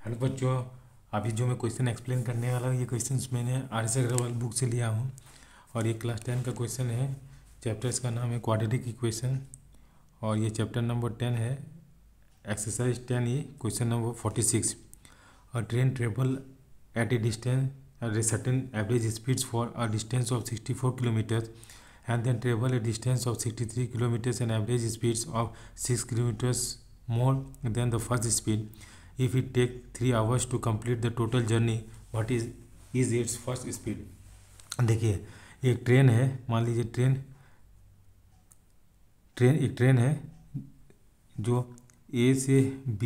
Hello बच्चों, अभी जो मैं क्वेश्चन एक्सप्लेन करने वाला हूँ ये क्वेश्चन मैंने आर.एस. अग्रवाल बुक से लिया हूँ और ये क्लास 10 का क्वेश्चन है। चैप्टर इसका नाम है क्वाड्रेटिक इक्वेशन और ये चैप्टर नंबर 10 है। एक्सरसाइज 10 ये question number 46। A train travel at a distance at a certain average speeds for a distance of 64 kilometre and then travel a distance of 63 kilometers and average speeds of 6 kilometers more than the first speed. If it take 3 hours to complete the total journey, what is its first speed? देखिए, एक train है, मान लीजिए एक train है जो ए से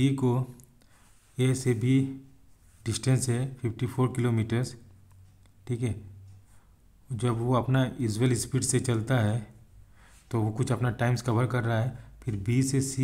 B distance है 54 किलोमीटर्स। ठीक है, जब वो अपना यूजुअल स्पीड से चलता है तो वो कुछ अपना टाइम्स कवर कर रहा है। फिर बी से सी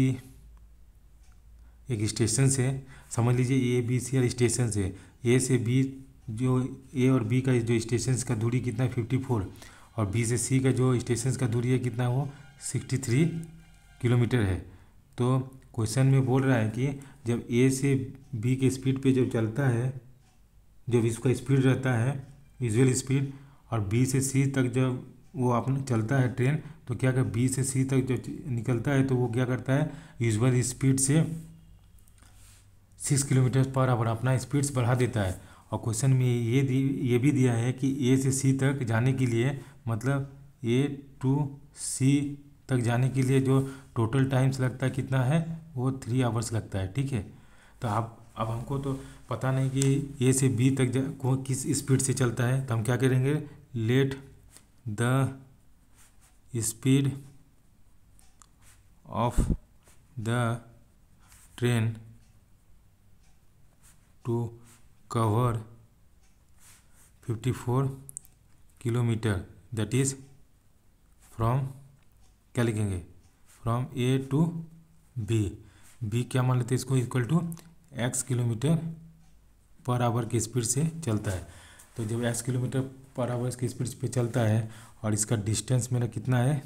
एक स्टेशन से, समझ लीजिए ए बी सी और स्टेशन से ए से बी, जो ए और बी का जो स्टेशन का दूरी कितना है 54 और बी से सी का जो स्टेशन का दूरी है कितना, वो 63 किलोमीटर है। तो क्वेश्चन में बोल रहा है कि जब ए से बी के स्पीड पे जब चलता है, जब इसका स्पीड रहता है यूजुअल स्पीड, और बी से सी तक जब वो अपना चलता है ट्रेन, तो क्या कर बी से सी तक जब निकलता है तो वो क्या करता है यूजुअल स्पीड से 6 किलोमीटर पर आवर अपना स्पीड्स बढ़ा देता है। और क्वेश्चन में ये भी दिया है कि ए से सी तक जाने के लिए, मतलब ए टू सी तक जाने के लिए जो टोटल टाइम्स लगता है कितना है, वो 3 आवर्स लगता है। ठीक है, तो अब हमको तो पता नहीं कि ए से बी तक किस स्पीड से चलता है, तो हम क्या करेंगे, let the speed of the train to cover 54 kilometre, that is from, क्या लिखेंगे, फ्रॉम ए टू बी क्या मान लेते हैं इसको, equal to x kilometre per hour की स्पीड से चलता है। तो जब x किलोमीटर पर आवर की स्पीड पे चलता है और इसका डिस्टेंस मेरा कितना है,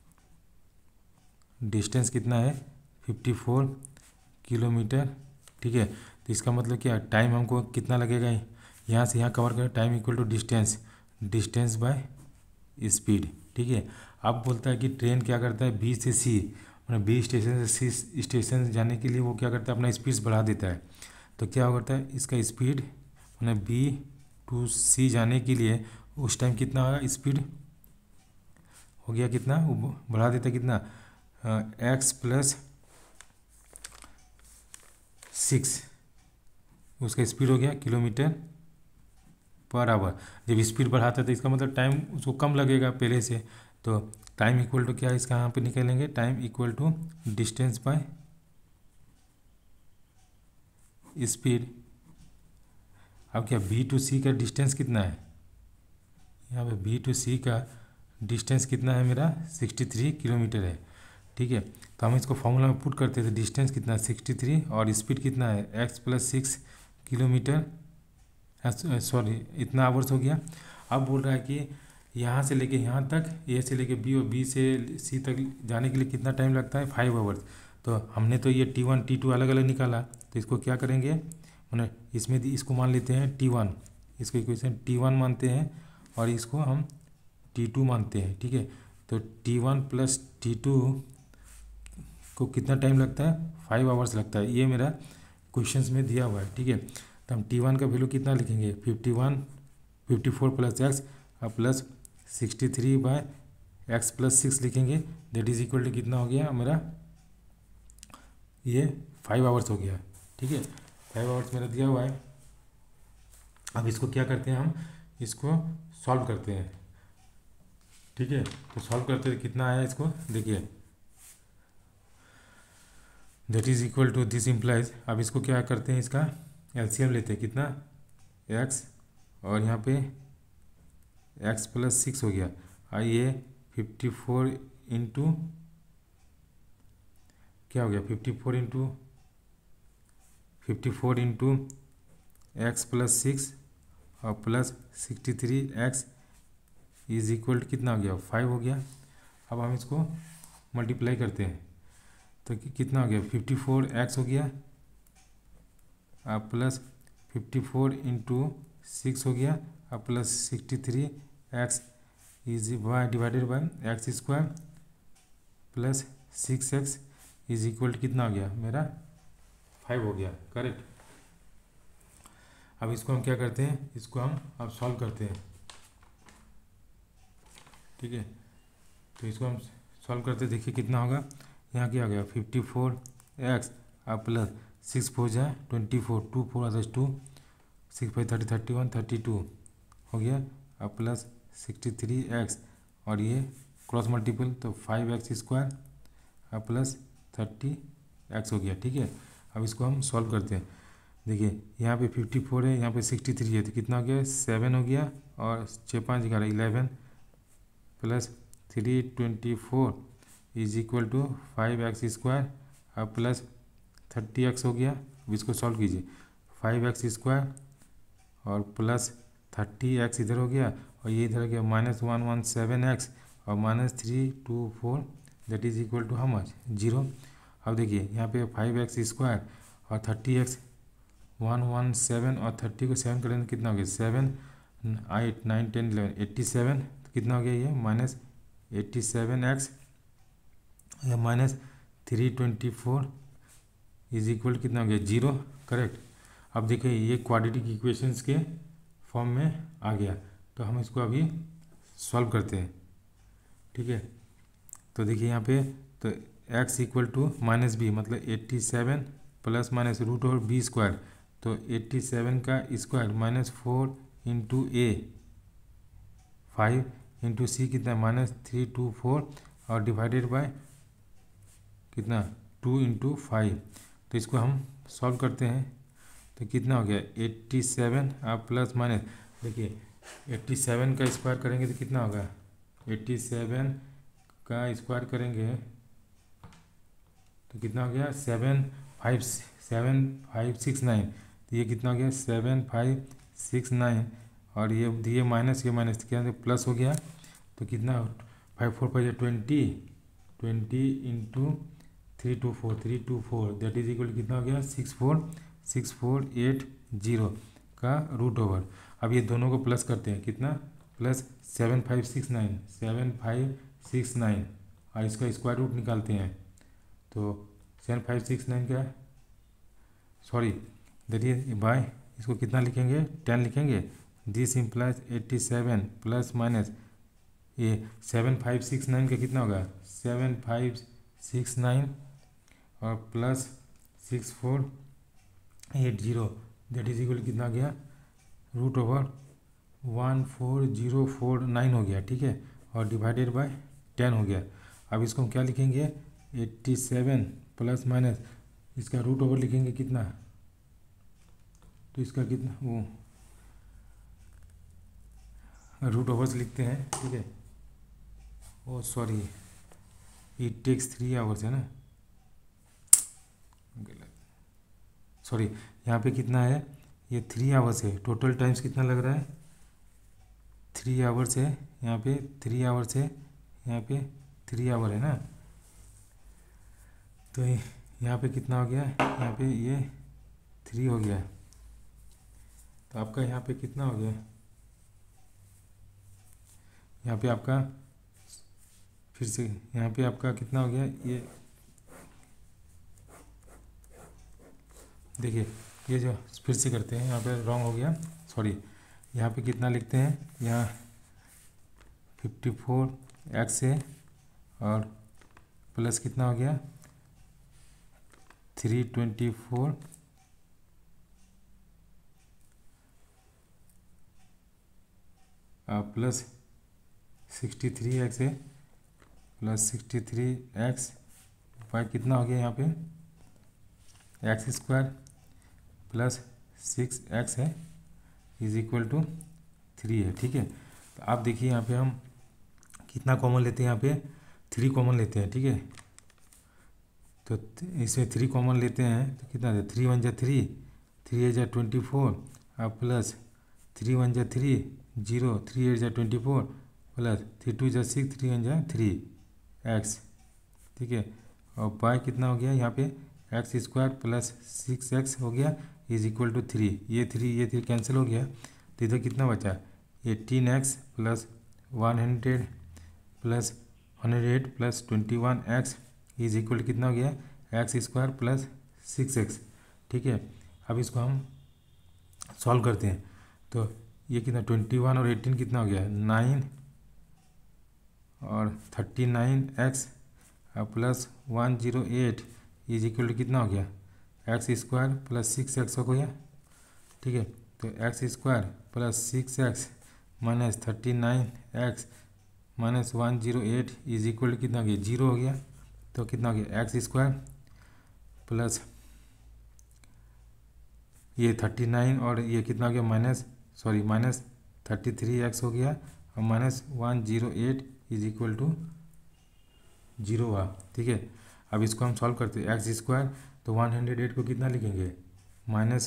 डिस्टेंस कितना है 54 किलोमीटर। ठीक है, तो इसका मतलब क्या, टाइम हमको कितना लगेगा, यहाँ से यहाँ कवर करें, time equal to distance by speed. ठीक है, अब बोलता है कि ट्रेन क्या करता है बी से सी, मतलब बी स्टेशन से सी स्टेशन जाने के लिए वो क्या करता है अपना स्पीड बढ़ा देता है। तो क्या करता है इसका स्पीड, मतलब बी टू सी जाने के लिए उस टाइम कितना होगा, स्पीड हो गया कितना, वो बढ़ा देता है कितना, x प्लस 6, उसका स्पीड हो गया किलोमीटर पर आवर। जब स्पीड बढ़ाता है तो इसका मतलब टाइम उसको कम लगेगा पहले से, तो टाइम इक्वल टू क्या है इसका, यहाँ पे निकालेंगे, time equal to distance by speed. अब क्या बी टू सी का डिस्टेंस कितना है, यहाँ पे बी टू सी का डिस्टेंस कितना है मेरा 63 किलोमीटर है। ठीक है, तो हम इसको फॉर्मूला में पुट करते थे, डिस्टेंस कितना है 63 और स्पीड कितना है x प्लस 6 किलोमीटर, सॉरी इतना आवर्स हो गया। अब बोल रहा है कि यहाँ से लेके यहाँ तक, ए से लेके बी और बी से सी तक जाने के लिए कितना टाइम लगता है 5 आवर्स। तो हमने तो ये T1 T2 अलग अलग निकाला, तो इसको क्या करेंगे, मैंने इसमें इसको मान लेते हैं T1, इसको इक्वेशन T1 मानते हैं और इसको हम T2 मानते हैं। ठीक है, तो T1 प्लस T2 को कितना टाइम लगता है 5 आवर्स लगता है, ये मेरा क्वेश्चंस में दिया हुआ है। ठीक है, तो हम T1 का वैल्यू कितना लिखेंगे 54 प्लस एक्स और प्लस 63 बाय एक्स प्लस 6 लिखेंगे, दैट इज इक्वल टू कितना हो गया मेरा, ये 5 आवर्स हो गया। ठीक है, 5 आवर्स मेरा दिया हुआ है। अब इसको क्या करते हैं, हम इसको सॉल्व करते हैं। ठीक है, तो सॉल्व करते हैं कितना आया इसको, देखिए that is equal to this implies. अब इसको क्या करते हैं, इसका एलसीएम लेते हैं, कितना x और यहाँ पे x प्लस 6 हो गया, और ये 54 इंटू क्या हो गया 54 इंटू एक्स प्लस 6 और plus 63x is equal to कितना हो गया 5 हो गया। अब हम इसको मल्टीप्लाई करते हैं तो कितना हो गया 54x हो गया अब प्लस 54 इंटू 6 हो गया, अब plus 63 x is y divided by x square plus 6x is equal कितना हो गया मेरा 5 हो गया। करेक्ट। अब इसको हम क्या करते हैं, इसको हम अब सॉल्व करते हैं। ठीक है, तो इसको हम सॉल्व करते देखिए कितना होगा। यहाँ क्या हो गया 54x अब प्लस 6 4 जाए 24 2 4 अदर्स 2 6 5 30 31 32 हो गया, अब प्लस 63x और ये क्रॉस मल्टीपल तो 5x स्क्वायर अब प्लस 30x हो गया। ठीक है, अब इसको हम सॉल्व करते हैं। देखिए यहाँ पे 54 है, यहाँ पे 63 है, तो कितना हो गया 7 हो गया और 6 5 11 11 plus 324 is equal to 5x square अब प्लस 30x हो गया। अब इसको सॉल्व कीजिए 5x स्क्वायर और प्लस 30x इधर हो गया और ये इधर हो गया -117x और -324 that is equal to how much 0। अब देखिए यहाँ पे 5x स्क्वायर और 30x 117 और 30 को 7 करेंगे कितना हो गया 7 8 9 10 11 87 तो कितना हो गया ये -87x या -324 इज इक्वल कितना हो गया 0। करेक्ट। अब देखिए ये क्वाड्रेटिक इक्वेशंस के फॉर्म में आ गया, तो हम इसको अभी सॉल्व करते हैं। ठीक है, तो देखिए यहाँ पे तो x इक्वल टू -b मतलब 87 प्लस माइनस रूट और b स्क्वायर, तो 87 का square -4 into a 5 into C कितना -324 और डिवाइडेड बाय कितना 2 इंटू 5। तो इसको हम सॉल्व करते हैं तो कितना हो गया 87 आप प्लस माइनस देखिए 87 का स्क्वायर करेंगे तो कितना होगा 87 का स्क्वायर करेंगे तो कितना हो गया 7569, तो ये कितना हो गया 7569 और ये माइनस तो क्या प्लस हो गया, तो कितना 5 4 5 20 इंटू 324 दैट इज इक्वल कितना हो गया 64648 का रूट ओवर। अब ये दोनों को प्लस करते हैं कितना प्लस 7569 और इसका स्क्वायर रूट निकालते हैं तो 7569 का सॉरी देखिए बाय इसको कितना लिखेंगे 10 लिखेंगे। दिस इम्प्लाइज 87 प्लस माइनस ये 7569 का कितना होगा 7569 और प्लस 6480 दैट इज इक्वल कितना गया रूट ओवर 14049 हो गया। ठीक है, और डिवाइडेड बाय 10 हो गया। अब इसको हम क्या लिखेंगे 87 प्लस माइनस इसका रूट ओवर लिखेंगे कितना, तो इसका कितना वो रूट ओवर से लिखते हैं। ठीक है, oh sorry it takes 3 hours है ना, सॉरी यहाँ पे कितना है ये 3 आवर्स है, टोटल टाइम्स कितना लग रहा है 3 आवर्स है, यहाँ पे 3 आवर्स है, यहाँ पे 3 आवर है ना, तो यहाँ पे कितना हो गया यहाँ पे ये 3 हो गया, तो आपका यहाँ पे कितना हो गया यहाँ पे आपका फिर से यहाँ पे आपका कितना हो गया ये देखिए ये जो फिर से करते हैं यहाँ पे रॉन्ग हो गया सॉरी, यहाँ पे कितना लिखते हैं यहाँ 54x है और प्लस कितना हो गया 324 प्लस 63x है प्लस 63x बाई कितना हो गया यहाँ पे एक्स स्क्वायर प्लस 6x है इज इक्वल टू 3 है। ठीक है, तो आप देखिए यहाँ पे हम कितना कॉमन लेते हैं, यहाँ पे 3 कॉमन लेते हैं। ठीक है, तो इसमें 3 कॉमन लेते हैं तो कितना है 3 1 जा 3 3 जा 24 अब प्लस 3 1 जा 3 0 3 8 जा 24 प्लस 3 2 जा 6 3 1 जा 3x। ठीक है, और बाय कितना हो गया यहाँ पे एक्स स्क्वायर प्लस 6x हो गया इज इक्वल टू 3, ये 3 कैंसिल हो गया, तो इधर कितना बचा 18x plus 100 plus 108 plus 21x is equal to कितना हो गया एक्स स्क्वायर प्लस 6x। ठीक है, अब इसको हम सॉल्व करते हैं, तो ये कितना 21 और 18 कितना हो गया 9 और 39x plus 108 is equal to कितना हो गया एक्स स्क्वायर प्लस 6x हो गया। ठीक है, तो x square plus 6x minus 39x minus 108 is equal to कितना हो गया 0 हो गया। तो कितना हो गया एक्स स्क्वायर प्लस ये 39 और ये कितना हो गया माइनस 33x हो गया और माइनस 108 इज इक्वल टू 0 हुआ। ठीक है, अब इसको हम सॉल्व करते हैं एक्स स्क्वायर, तो 108 को कितना लिखेंगे माइनस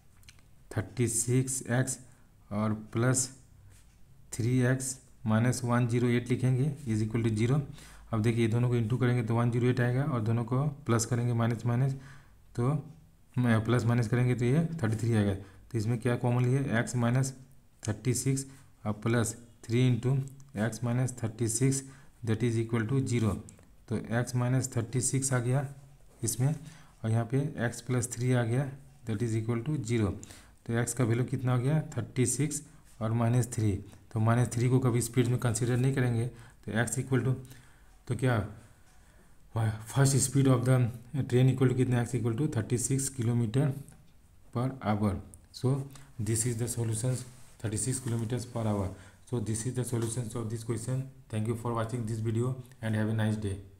36x और प्लस 3x माइनस 108 लिखेंगे इज इक्वल टू 0। अब देखिए दोनों को इंटू करेंगे तो 108 आएगा और दोनों को प्लस करेंगे माइनस माइनस तो प्लस माइनस करेंगे तो ये 33 आएगा। तो इसमें क्या कॉमन है x माइनस 36 और plus 3 into x minus 36 that is equal to 0। तो x माइनस 36 आ गया इसमें और यहाँ पे x प्लस 3 आ गया दैट इज इक्वल टू 0। तो x का वैल्यू कितना हो गया 36 और माइनस 3। तो माइनस 3 को कभी स्पीड में कंसीडर नहीं करेंगे, तो x इक्वल टू तो क्या first speed of the train equal to कितना x equal to 36 kilometre per hour. So this is the solutions 36 kilometers per hour. So this is the solutions of this question. Thank you for watching this video and have a nice day.